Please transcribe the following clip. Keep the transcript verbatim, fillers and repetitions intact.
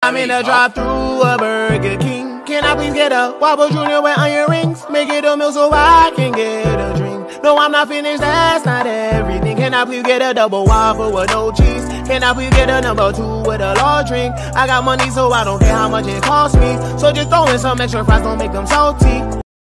I'm in a drive-thru a Burger King. Can I please get a Whopper Junior with onion rings? Make it a meal so I can get a drink. No, I'm not finished, that's not everything. Can I please get a double Whopper with no cheese? Can I please get a number two with a large drink? I got money so I don't care how much it costs me. So just throw in some extra fries, don't make them salty.